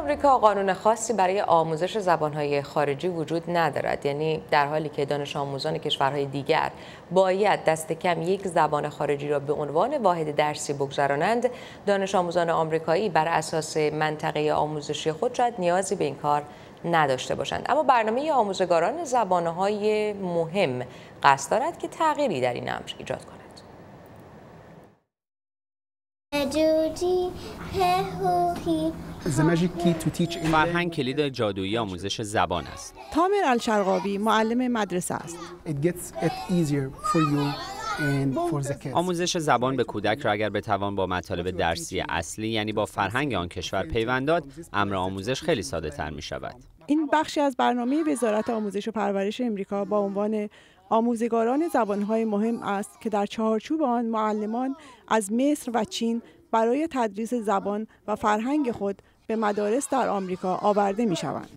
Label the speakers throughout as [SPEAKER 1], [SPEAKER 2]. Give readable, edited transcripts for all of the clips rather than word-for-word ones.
[SPEAKER 1] آمریکا قانون خاصی برای آموزش زبان‌های خارجی وجود ندارد. یعنی در حالی که دانش آموزان کشورهای دیگر باید دست کم یک زبان خارجی را به عنوان واحد درسی بگذرانند، دانش آموزان آمریکایی بر اساس منطقه آموزشی خود شاید نیازی به این کار نداشته باشند. اما برنامه آموزگاران زبان‌های مهم قصد دارد که تغییری در این امر ایجاد کند.
[SPEAKER 2] فرهنگ کلید جادویی آموزش زبان است.
[SPEAKER 3] تامر الشرقاوی معلم مدرسه است.
[SPEAKER 2] آموزش زبان به کودک را اگر بتوان با مطالب درسی اصلی یعنی با فرهنگ آن کشور پیوند داد، امر آموزش خیلی ساده تر می شود.
[SPEAKER 3] این بخشی از برنامه وزارت آموزش و پرورش امریکا با عنوان آموزگاران زبانهای مهم است که در چارچوب آن معلمان از مصر و چین برای تدریس زبان و فرهنگ خود به مدارس در آمریکا آورده می شوند.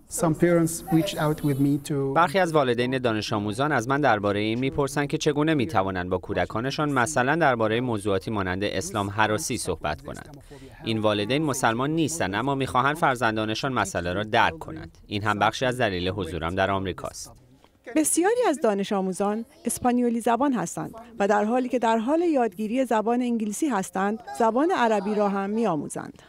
[SPEAKER 2] برخی از والدین دانش آموزان از من درباره این میپرسند که چگونه می توانند با کودکانشان مثلا درباره موضوعاتی مانند اسلام هراسی صحبت کنند. این والدین مسلمان نیستند اما میخواهند فرزندانشان مسئله را درک کنند. این هم بخشی از دلیل حضورم در آمریکاست.
[SPEAKER 3] بسیاری از دانش آموزان اسپانیولی زبان هستند و در حالی که در حال یادگیری زبان انگلیسی هستند، زبان عربی را هم می‌آموزند.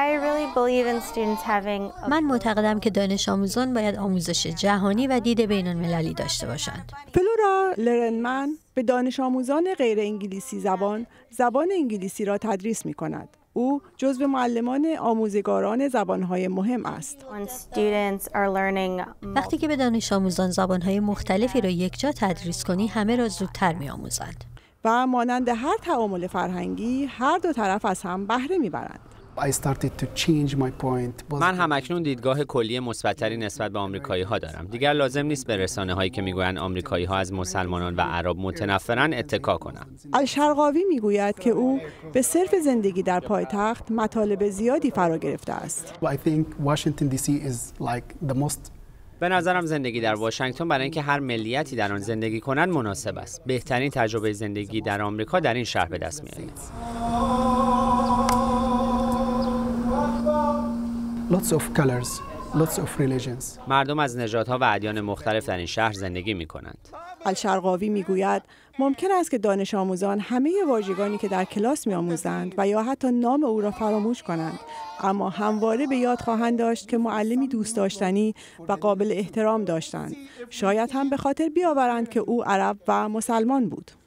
[SPEAKER 4] من معتقدم که دانش آموزان باید آموزش جهانی و دید بین‌المللی داشته باشند.
[SPEAKER 3] فلورا لرنمن به دانش آموزان غیر انگلیسی زبان انگلیسی را تدریس می‌کند. او جزو معلمان آموزگاران زبانهای مهم است.
[SPEAKER 4] وقتی که به دانش آموزان زبانهای مختلفی را یکجا تدریس کنی، همه را زودتر می‌آموزند.
[SPEAKER 3] و مانند هر تعامل فرهنگی، هر دو طرف از هم بهره می‌برند.
[SPEAKER 2] من همکنون دیدگاه کلی مثبت‌تری نسبت به آمریکایی‌ها دارم. دیگر لازم نیست به رسانه‌هایی که میگویند آمریکایی‌ها از مسلمانان و عرب متنفرن اتکا کنم.
[SPEAKER 3] الشرقاوی میگوید که او به صرف زندگی در پایتخت مطالب زیادی فرا گرفته است.
[SPEAKER 2] به نظرم زندگی در واشنگتن برای اینکه هر ملیتی در آن زندگی کنند مناسب است. بهترین تجربه زندگی در آمریکا در این شهر به دست می‌آید. مردم از نژادها و ادیان مختلف در این شهر زندگی می‌کنند.
[SPEAKER 3] الشرقاوی میگوید ممکن است که دانش آموزان همه واژگانی که در کلاس می‌آموزند و یا حتی نام او را فراموش کنند، اما همواره به یاد خواهند داشت که معلمی دوست داشتنی و قابل احترام داشتند. شاید هم به خاطر بیاورند که او عرب و مسلمان بود.